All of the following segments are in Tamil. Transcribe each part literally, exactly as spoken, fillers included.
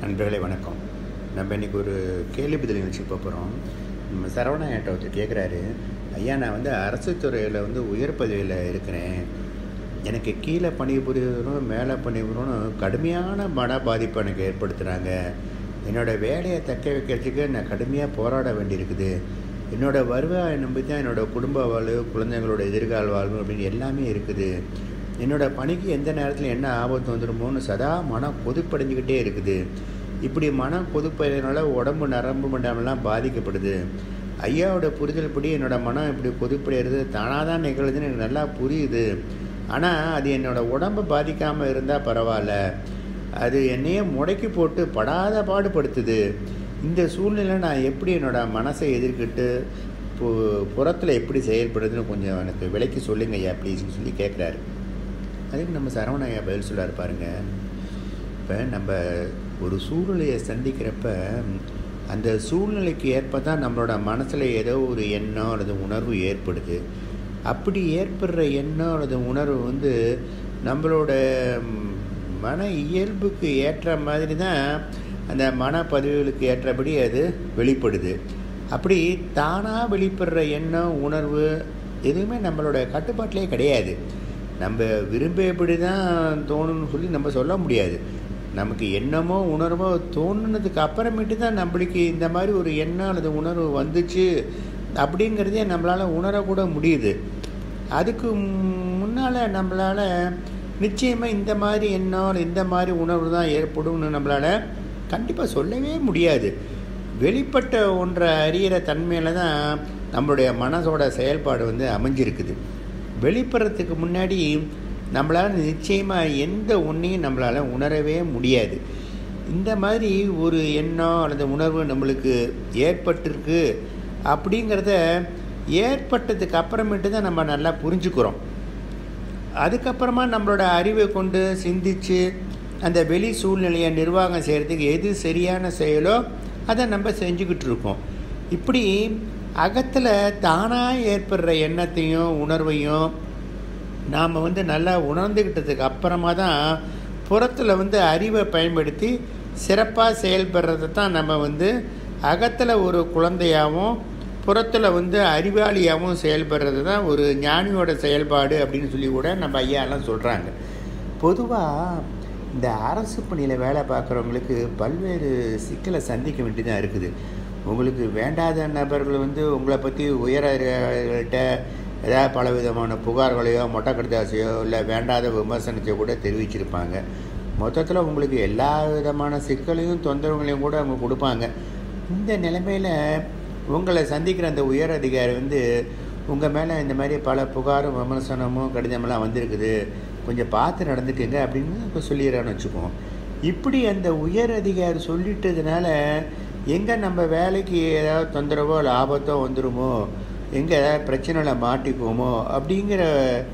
நண்பர்களே வணக்கம். நம்ம இன்றைக்கி ஒரு கேள்வி பதில் நிகழ்ச்சி போகிறோம். நம்ம சரவண ஏட்ட ஒருத்தர் கேட்குறாரு, ஐயா நான் வந்து அரசு துறையில் வந்து உயர் பதவியில் இருக்கிறேன். எனக்கு கீழே பணிபுரியணும் மேலே பணிபுரியணும் கடுமையான மன பாதிப்பு எனக்கு ஏற்படுத்துகிறாங்க. என்னோடய வேலையை தக்க வைக்கிறதுக்கு நான் கடுமையாக போராட வேண்டியிருக்குது. என்னோடய வருவாயை நம்பி தான் என்னோடய குடும்ப வாழ்வு, குழந்தைங்களோட எதிர்கால வாழ்வு அப்படின்னு எல்லாமே இருக்குது. என்னோடய பணிக்கு எந்த நேரத்தில் என்ன ஆபத்து வந்துடுமோன்னு சதா மனம் கொதிப்படைஞ்சிக்கிட்டே இருக்குது. இப்படி மனம் கொதிப்படைனால உடம்பு நரம்பு மண்டலம்லாம் பாதிக்கப்படுது. ஐயாவோட புரிதல் படி என்னோடய மனம் இப்படி கொதிப்படைகிறது தானாக தான் நிகழுதுன்னு எனக்கு நல்லா புரியுது. ஆனால் அது என்னோடய உடம்பை பாதிக்காமல் இருந்தால் பரவாயில்ல, அது என்னையே முடக்கி போட்டு படாத பாடுபடுத்துது. இந்த சூழ்நிலை நான் எப்படி என்னோடய மனசை எதிர்க்கிட்டு பு புறத்தில் எப்படி செயல்படுதுன்னு கொஞ்சம் எனக்கு விலைக்கு சொல்லுங்க ஐயா ப்ளீஸ்ன்னு சொல்லி கேட்குறாரு. அதுக்கு நம்ம சரவண ஐயா பதில் சொல்லார் பாருங்க. இப்போ நம்ம ஒரு சூழ்நிலையை சந்திக்கிறப்ப அந்த சூழ்நிலைக்கு ஏற்ப தான் நம்மளோட மனசில் ஏதோ ஒரு எண்ணம் அல்லது உணர்வு ஏற்படுது. அப்படி ஏற்படுற எண்ணம் அல்லது உணர்வு வந்து நம்மளோட மன இயல்புக்கு ஏற்ற மாதிரி தான் அந்த மனப்பதிவுகளுக்கு ஏற்றபடி அது வெளிப்படுது. அப்படி தானாக வெளிப்படுற எண்ணம் உணர்வு எதுவுமே நம்மளோட கட்டுப்பாட்டிலே கிடையாது. நம்ம விரும்பியபடி தான் தோணுன்னு சொல்லி நம்ம சொல்ல முடியாது. நமக்கு எண்ணமோ உணர்வோ தோணுனதுக்கு அப்புறமேட்டு தான் நம்மளுக்கு இந்த மாதிரி ஒரு எண்ணம் அல்லது உணர்வு வந்துச்சு அப்படிங்கிறதே நம்மளால் உணரக்கூட முடியுது. அதுக்கு முன்னால் நம்மளால் நிச்சயமாக இந்த மாதிரி எண்ணம் இந்த மாதிரி உணர்வு தான் ஏற்படும்னு நம்மளால் கண்டிப்பாக சொல்லவே முடியாது. வெளிப்பட்ட ஒன்றை அறிகிற தன்மையில் தான் நம்மளுடைய மனசோட செயல்பாடு வந்து அமைஞ்சிருக்குது. வெளிப்படுறதுக்கு முன்னாடி நம்மளால் நிச்சயமாக எந்த ஒன்றையும் நம்மளால் உணரவே முடியாது. இந்த மாதிரி ஒரு எண்ணம் அல்லது உணர்வு நம்மளுக்கு ஏற்பட்டிருக்கு அப்படிங்கிறத ஏற்பட்டதுக்கு அப்புறமேட்டு தான் நம்ம நல்லா புரிஞ்சுக்கிறோம். அதுக்கப்புறமா நம்மளோட அறிவை கொண்டு சிந்தித்து அந்த வெளி சூழ்நிலையை நிர்வாகம் செய்கிறதுக்கு எது சரியான செயலோ அதை நம்ம செஞ்சுக்கிட்டு இருக்கோம். இப்படி அகத்தில் தானாக ஏற்படுற எண்ணத்தையும் உணர்வையும் நாம் வந்து நல்லா உணர்ந்துக்கிட்டதுக்கு அப்புறமா தான் புறத்தில் வந்து அறிவை பயன்படுத்தி சிறப்பாக செயல்படுறது தான் நம்ம வந்து அகத்தில் ஒரு குழந்தையாகவும் புறத்தில் வந்து அறிவாளியாகவும் செயல்படுறது தான் ஒரு ஞானியோட செயல்பாடு அப்படின்னு சொல்லி கூட நம்ம ஐயாலாம் சொல்கிறாங்க. பொதுவாக இந்த அரசு பணியில் வேலை பார்க்குறவங்களுக்கு பல்வேறு சிக்கலை சந்திக்க வேண்டியதாக இருக்குது. உங்களுக்கு வேண்டாத நபர்கள் வந்து உங்களை பற்றி உயர் அதிகாரிகள்கிட்ட ஏதாவது பல விதமான புகார்களையோ மொட்டை கடிதாசையோ இல்லை வேண்டாத விமர்சனத்தையோ கூட தெரிவிச்சிருப்பாங்க. மொத்தத்தில் உங்களுக்கு எல்லா விதமான சிக்கலையும் தொந்தரவுகளையும் கூட அவங்க கொடுப்பாங்க. இந்த நிலைமையில் உங்களை சந்திக்கிற அந்த உயர் அதிகாரி வந்து உங்கள் மேலே இந்த மாதிரி பல புகாரும் விமர்சனமும் கடிதமெல்லாம் வந்திருக்குது, கொஞ்சம் பார்த்து நடந்துக்குங்க அப்படின்னு இப்போ சொல்லிடுறான்னு வச்சுக்குவோம். இப்படி அந்த உயர் அதிகாரி சொல்லிட்டதுனால எங்கே நம்ம வேலைக்கு ஏதாவது தொந்தரவோ இல்லை ஆபத்தோ வந்துடுமோ, எங்கே ஏதாவது பிரச்சனையில் மாட்டிக்குவோமோ அப்படிங்கிற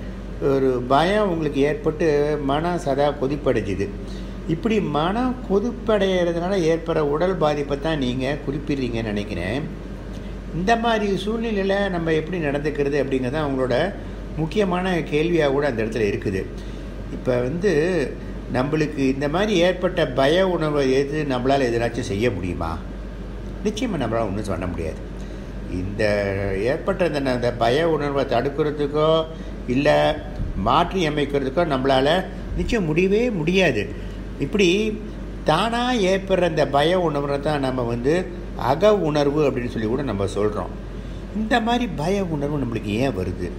ஒரு பயம் உங்களுக்கு ஏற்பட்டு மனம் சதா கொதிப்படைஞ்சுது. இப்படி மனம் கொதிப்படைகிறதுனால ஏற்படுற உடல் பாதிப்பை தான் நீங்கள் குறிப்பிடுறீங்கன்னு நினைக்கிறேன். இந்த மாதிரி சூழ்நிலையில் நம்ம எப்படி நடந்துக்கிறது அப்படிங்கிறது தான் அவங்களோட முக்கியமான கேள்வியாக கூட அந்த இடத்துல இருக்குது. இப்போ வந்து நம்மளுக்கு இந்த மாதிரி ஏற்பட்ட பய உணர்வை எது நம்மளால் எதிராச்சும் செய்ய முடியுமா? நிச்சயமாக நம்மளால் ஒன்றும் சொல்ல முடியாது. இந்த ஏற்பட்ட இந்த அந்த பய உணர்வை தடுக்கிறதுக்கோ இல்லை மாற்றி அமைக்கிறதுக்கோ நம்மளால் நிச்சயம் முடியவே முடியாது. இப்படி தானாக ஏற்படுற இந்த பய உணர்வை தான் நம்ம வந்து அக உணர்வு அப்படின்னு சொல்லி கூட நம்ம சொல்கிறோம். இந்த மாதிரி பய உணர்வு நம்மளுக்கு ஏன் வருது?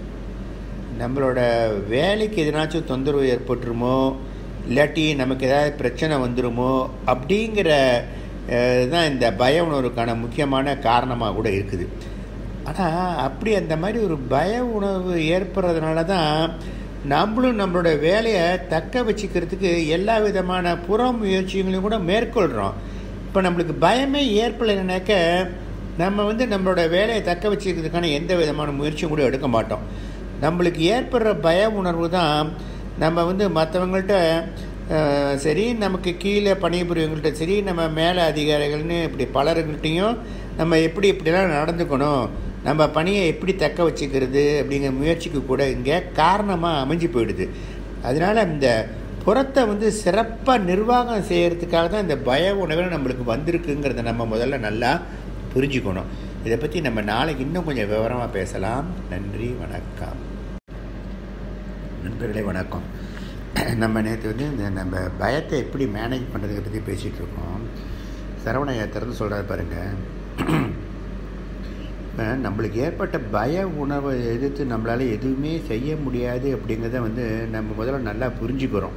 நம்மளோட வேலைக்கு எதனாச்சும் தொந்தரவு ஏற்பட்டுருமோ இல்லாட்டி நமக்கு ஏதாவது பிரச்சனை வந்துடுமோ அப்படிங்கிற தான் இந்த பய உணர்வுக்கான முக்கியமான காரணமாக கூட இருக்குது. ஆனால் அப்படி அந்த மாதிரி ஒரு பய உணர்வு ஏற்படுறதுனால தான் நம்மளும் நம்மளோட வேலையை தக்க வச்சுக்கிறதுக்கு எல்லா விதமான புற முயற்சிகளையும் கூட மேற்கொள்கிறோம். இப்போ நம்மளுக்கு பயமே ஏற்படலைனாக்க நம்ம வந்து நம்மளோட வேலையை தக்க வச்சுக்கிறதுக்கான எந்த விதமான முயற்சியும் கூட எடுக்க மாட்டோம். நம்மளுக்கு ஏற்படுற பய உணர்வு தான் நம்ம வந்து மற்றவங்கள்ட்ட சரி, நமக்கு கீழே பணிபுரியவங்கள்ட்ட சரி, நம்ம மேலே அதிகாரிகள்னு இப்படி பலர்கள்ட்டையும் நம்ம எப்படி இப்படிலாம் நடந்துக்கணும், நம்ம பணியை எப்படி தக்க வச்சுக்கிறது அப்படிங்கிற முயற்சிக்கு கூட இங்கே காரணமாக அமைஞ்சு போயிடுது. அதனால் இந்த புறத்தை வந்து சிறப்பாக நிர்வாகம் செய்கிறதுக்காக தான் இந்த பய உணர்வு நம்மளுக்கு வந்திருக்குங்கிறத நம்ம முதல்ல நல்லா புரிஞ்சுக்கணும். இதை பற்றி நம்ம நாளைக்கு இன்னும் கொஞ்சம் விவரமாக பேசலாம். நன்றி, வணக்கம். நண்பர்களே வணக்கம். நம்ம நேற்று வந்து இந்த நம்ம பயத்தை எப்படி மேனேஜ் பண்ணுறதை பற்றி பேசிகிட்டு இருக்கோம். சரவண திறந்து சொல்கிறாரு பாருங்கள். நம்மளுக்கு ஏற்பட்ட பய உணர்வை எதிர்த்து நம்மளால் எதுவுமே செய்ய முடியாது அப்படிங்கிறத வந்து நம்ம முதல்ல நல்லா புரிஞ்சுக்கிறோம்.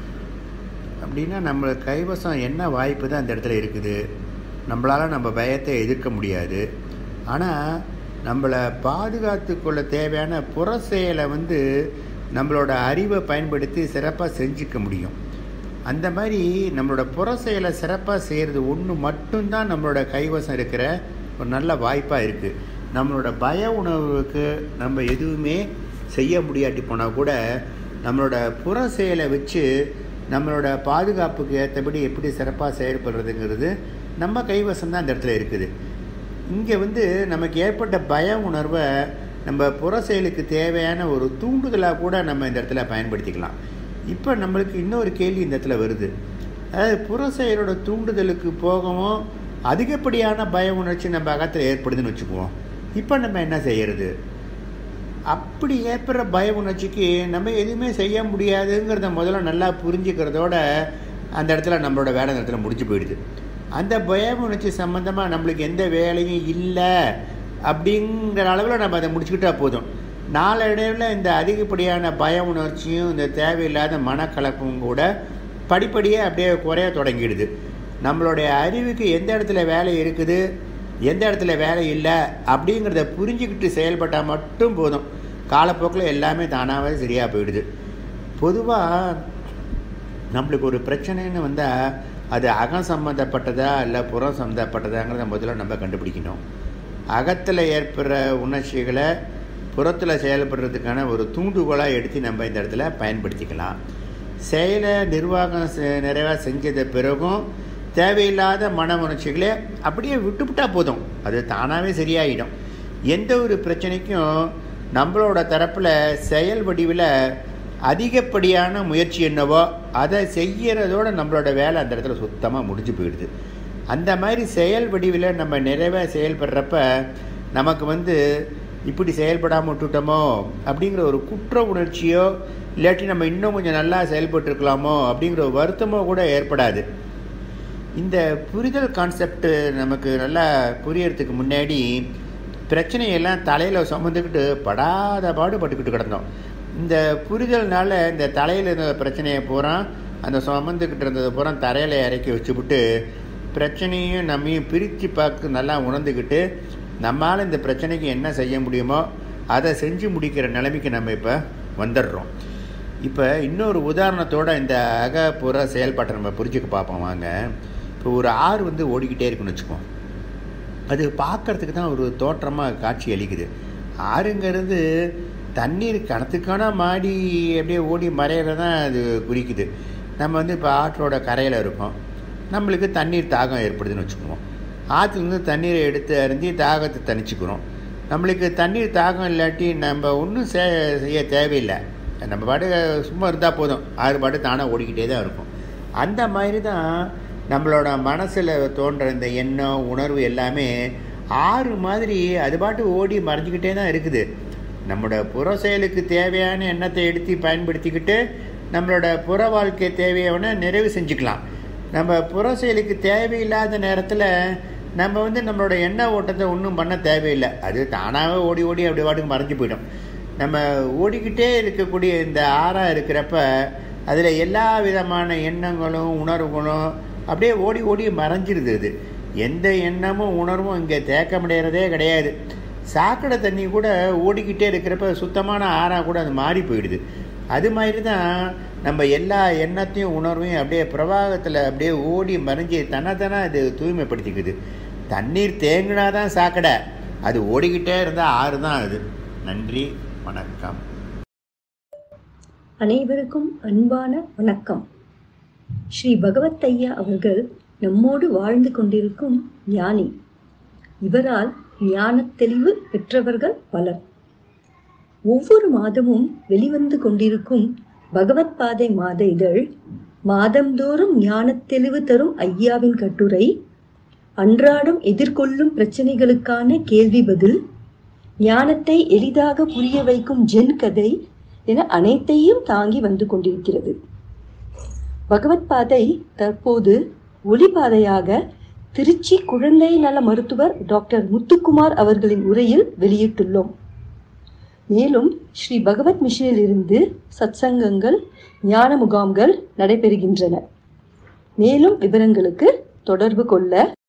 அப்படின்னா நம்ம கைவசம் என்ன வாய்ப்பு தான் அந்த இடத்துல இருக்குது. நம்மளால் நம்ம பயத்தை எதிர்க்க முடியாது. ஆனால் நம்மளை பாதுகாத்து கொள்ள தேவையான புற செயலை வந்து நம்மளோட அறிவை பயன்படுத்தி சிறப்பாக செஞ்சுக்க முடியும். அந்த மாதிரி நம்மளோட புற செயலை சிறப்பாக செய்கிறது ஒன்று மட்டும்தான் நம்மளோட கைவசம் இருக்கிற ஒரு நல்ல வாய்ப்பாக இருக்குது. நம்மளோட பய உணர்வுக்கு நம்ம எதுவுமே செய்ய முடியாட்டி போனால் கூட நம்மளோட புற செயலை வச்சு நம்மளோட பாதுகாப்புக்கு ஏற்றபடி எப்படி சிறப்பாக செயல்படுறதுங்கிறது நம்ம கைவசம் தான் அந்த இடத்துல இருக்குது. இங்கே வந்து நமக்கு ஏற்பட்ட பய உணர்வை நம்ம புற செயலுக்கு தேவையான ஒரு தூண்டுதலாக கூட நம்ம இந்த இடத்துல பயன்படுத்திக்கலாம். இப்போ நம்மளுக்கு இன்னொரு கேள்வி இந்த இடத்துல வருது. அதாவது புற செயலோட தூண்டுதலுக்கு போகவும் அதிகப்படியான பய உணர்ச்சி நம்ம அகத்தில் ஏற்படுதுன்னு வச்சுக்குவோம். இப்போ நம்ம என்ன செய்கிறது? அப்படி ஏற்படுற பய உணர்ச்சிக்கு நம்ம எதுவுமே செய்ய முடியாதுங்கிறத முதல்ல நல்லா புரிஞ்சுக்கிறதோட அந்த இடத்துல நம்மளோட வேலை அந்த இடத்துல முடிஞ்சு போயிடுது. அந்த பய உணர்ச்சி சம்மந்தமாக நம்மளுக்கு எந்த வேலையும் இல்லை அப்படிங்கிற அளவில் நம்ம அதை முடிச்சுக்கிட்டா போதும். நாளடைவில் இந்த அதிகப்படியான பய உணர்ச்சியும் இந்த தேவையில்லாத மனக்கலப்பும் கூட படிப்படியாக அப்படியே குறைய தொடங்கிடுது. நம்மளுடைய அறிவுக்கு எந்த இடத்துல வேலை இருக்குது, எந்த இடத்துல வேலை இல்லை அப்படிங்கிறத புரிஞ்சுக்கிட்டு செயல்பட்டால் மட்டும் போதும். காலப்போக்கில் எல்லாமே தானாகவே சரியாக போயிடுது. பொதுவாக நம்மளுக்கு ஒரு பிரச்சனைன்னு வந்தால் அது அகம் சம்மந்தப்பட்டதா இல்லை புறம் சம்மந்தப்பட்டதாங்கிறத முதல்ல நம்ம கண்டுபிடிக்கணும். அகத்தில் ஏற்படுற உணர்ச்சிகளை புறத்தில் செயல்படுறதுக்கான ஒரு தூண்டுகோலாக எடுத்து நம்ம இந்த இடத்துல பயன்படுத்திக்கலாம். செயலை நிர்வாகம் நிறைவாக செஞ்சத பிறகும் தேவையில்லாத மன உணர்ச்சிகளை அப்படியே விட்டுவிட்டால் போதும். அது தானாகவே சரியாயிடும். எந்த ஒரு பிரச்சனைக்கும் நம்மளோட தரப்பில் செயல் வடிவில் அதிகப்படியான முயற்சி என்னவோ அதை செய்கிறதோட நம்மளோட வேலை அந்த இடத்துல சுத்தமாக முடிஞ்சு போயிடுது. அந்த மாதிரி செயல் வடிவில் நம்ம நிறைவாக செயல்படுறப்ப நமக்கு வந்து இப்படி செயல்படாமல் விட்டுட்டோமோ அப்படிங்கிற ஒரு குற்ற உணர்ச்சியோ இல்லாட்டி நம்ம இன்னும் கொஞ்சம் நல்லா செயல்பட்டுருக்கலாமோ அப்படிங்கிற ஒரு வருத்தமோ கூட ஏற்படாது. இந்த புரிதல் கான்செப்டு நமக்கு நல்லா புரியறதுக்கு முன்னாடி பிரச்சனையெல்லாம் தலையில் சுமந்துக்கிட்டு படாத பாடுபட்டுக்கிட்டு கிடந்தோம். இந்த புரிதல்னால இந்த தலையில் இருந்த பிரச்சனையை பூரா அந்த சுமந்துக்கிட்டு இருந்ததை பூரா தரையில் இறக்கி வச்சுவிட்டு பிரச்சனையும் நம்மையும் பிரித்து பார்க்க நல்லா உணர்ந்துக்கிட்டு நம்மளால் இந்த பிரச்சனைக்கு என்ன செய்ய முடியுமோ அதை செஞ்சு முடிக்கிற நிலைமைக்கு நம்ம இப்போ வந்துடுறோம். இப்போ இன்னொரு உதாரணத்தோடு இந்த அகப்புற செயல்பாட்டை நம்ம புரிஞ்சுக்க பார்ப்போம் வாங்க. இப்போ ஒரு ஆறு வந்து ஓடிக்கிட்டே இருக்குன்னு வச்சுக்கோம். அது பார்க்குறதுக்கு தான் ஒரு தோற்றமாக காட்சி அளிக்குது. ஆறுங்கிறது தண்ணீர் கணத்துக்கான மாடி அப்படியே ஓடி மறையிறதான் அது குறிக்குது. நம்ம வந்து இப்போ ஆற்றோட கரையில் இருக்கோம். நம்மளுக்கு தண்ணீர் தாகம் ஏற்படுதுன்னு வச்சுக்குவோம். ஆற்றுலேருந்து தண்ணீரை எடுத்து அருந்தி தாகத்தை தணிச்சுக்கிறோம். நம்மளுக்கு தண்ணீர் தாகம் இல்லாட்டி நம்ம ஒன்றும் சே செய்ய தேவையில்லை. நம்ம பாட்டு சும்மா இருந்தால் போதும், ஆறு பாட்டு தானாக ஓடிக்கிட்டே தான் இருக்கும். அந்த மாதிரி தான் நம்மளோட மனசில் தோன்ற இந்த எண்ணம் உணர்வு எல்லாமே ஆறு மாதிரி அது பாட்டு ஓடி மறைஞ்சிக்கிட்டே தான் இருக்குது. நம்மளோட புற செயலுக்கு தேவையான எண்ணத்தை எடுத்து பயன்படுத்திக்கிட்டு நம்மளோட புற வாழ்க்கை தேவையான நிறைவு செஞ்சுக்கலாம். நம்ம புற செயலுக்கு தேவையில்லாத நேரத்தில் நம்ம வந்து நம்மளோட எண்ண ஓட்டத்தை ஒன்றும் பண்ண தேவையில்லை. அது தானாகவே ஓடி ஓடி அப்படி பாட்டுக்கு மறைஞ்சு போயிடும். நம்ம ஓடிக்கிட்டே இருக்கக்கூடிய இந்த ஆறாக இருக்கிறப்ப அதில் எல்லா விதமான எண்ணங்களும் உணர்வுகளும் அப்படியே ஓடி ஓடி மறைஞ்சிருது. அது எந்த எண்ணமும் உணர்வும் இங்கே தேக்கமடைகிறதே கிடையாது. சாக்கடை தண்ணி கூட ஓடிக்கிட்டே இருக்கிறப்ப சுத்தமான ஆறாக கூட அது மாறி போயிடுது. அது மாதிரி தான் நம்ம எல்லா எண்ணத்தையும் உணர்வையும் அப்படியே பிரவாகத்தில் அப்படியே ஓடி மறைஞ்சி தன்னைத்தானே அது தூய்மைப்படுத்திக்குது. தண்ணீர் தேங்கினாதான் சாக்கடை, அது ஓடிக்கிட்டே இருந்தால் ஆறு தான் அது. நன்றி, வணக்கம். அனைவருக்கும் அன்பான வணக்கம். ஸ்ரீ பகவத் ஐயா அவர்கள் நம்மோடு வாழ்ந்து கொண்டிருக்கும் ஞானி. இவரால் ஞான தெளிவு பெற்றவர்கள் பலர். ஒவ்வொரு மாதமும் வெளிவந்து கொண்டிருக்கும் பகவத் பாதை மாத இதழ், மாதந்தோறும் ஞான தெளிவு தரும் ஐயாவின் கட்டுரை, அன்றாடம் எதிர்கொள்ளும் பிரச்சனைகளுக்கான கேள்வி பதில், ஞானத்தை எளிதாக புரிய வைக்கும் ஜென் கதை என அனைத்தையும் தாங்கி வந்து கொண்டிருக்கிறது. பகவத் பாதை தற்போது ஒளிபாதையாக திருச்சி குழந்தை நல மருத்துவர் டாக்டர் முத்துக்குமார் அவர்களின் உரையில் வெளியிட்டுள்ளோம். மேலும் ஸ்ரீ பகவத் மிஷனில் இருந்து சத்சங்கங்கள், ஞான முகாம்கள் நடைபெறுகின்றன. மேலும் விவரங்களுக்கு தொடர்பு கொள்ள